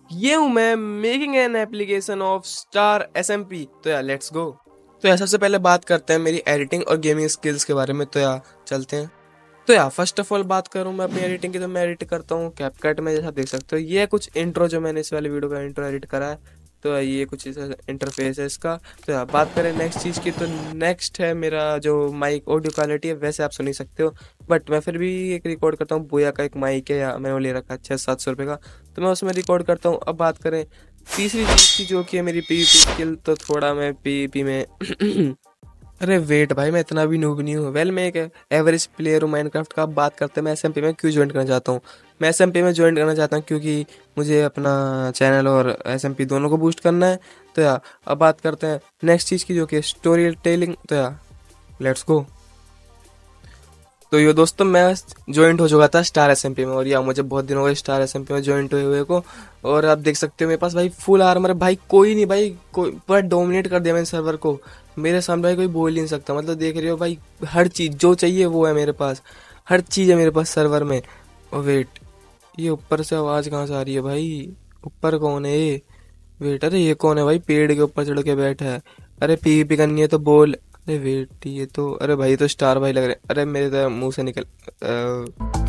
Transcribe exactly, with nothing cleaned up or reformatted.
ये हूं मैं making an application of star SMP. तो यार लेट्स गो। तो यार सबसे पहले बात करते हैं मेरी एडिटिंग और गेमिंग स्किल्स के बारे में। तो यार चलते हैं। तो यार फर्स्ट ऑफ ऑल बात करूं मैं अपनी एडिटिंग की, तो मैं एडिट करता हूँ कैपकट में, जैसा देख सकते हो। ये है कुछ इंट्रो जो मैंने इस वाले वीडियो का इंट्रो एडिट करा है। तो यार ये कुछ इस इंटरफेस है इसका। तो यार बात करें नेक्स्ट चीज़ की, तो नेक्स्ट है मेरा जो माइक ऑडियो क्वालिटी है। वैसे आप सुन ही सकते हो, बट मैं फिर भी एक रिकॉर्ड करता हूँ। बोया का एक माइक है, या मैंने वो ले रखा है छः सात सौ रुपये का, तो मैं उसमें रिकॉर्ड करता हूँ। अब बात करें तीसरी चीज़ की, जो कि है मेरी पीवीपी स्किल। तो थोड़ा मैं पीवीपी में अरे वेट भाई, मैं इतना भी नूब नहीं हूँ। वेल मैं एक एवरेज प्लेयर हूँ माइनक्राफ्ट का। अब बात करते हैं मैं एसएमपी में क्यों ज्वाइन करना चाहता हूँ। मैं एसएमपी में ज्वाइन करना चाहता हूँ क्योंकि मुझे अपना चैनल और एसएमपी दोनों को बूस्ट करना है। तो यार अब बात करते हैं नेक्स्ट चीज़ की, जो कि स्टोरी टेलिंग। तो यार लेट्स गो। तो ये दोस्तों मैं ज्वाइंट हो चुका था स्टार एसएमपी में, और या मुझे बहुत दिन हो गए स्टार एसएमपी में ज्वाइंट हुए हुए को। और आप देख सकते हो मेरे पास भाई फुल आर्मर है भाई। कोई नहीं भाई, कोई पूरा डोमिनेट कर दिया मैंने सर्वर को। मेरे सामने भाई कोई बोल ही नहीं सकता। मतलब देख रहे हो भाई, हर चीज़ जो चाहिए वो है मेरे पास। हर चीज़ है मेरे पास सर्वर में। और वेट, ये ऊपर से आवाज़ कहाँ से आ रही है भाई? ऊपर कौन है ये? वेट, अरे ये कौन है भाई पेड़ के ऊपर चढ़ के बैठा है? अरे पीवीपी करनी है तो बोल। अरे वेट, ये तो, अरे भाई ये तो स्टार भाई लग रहे हैं। अरे मेरे तो मुंह से निकल अ,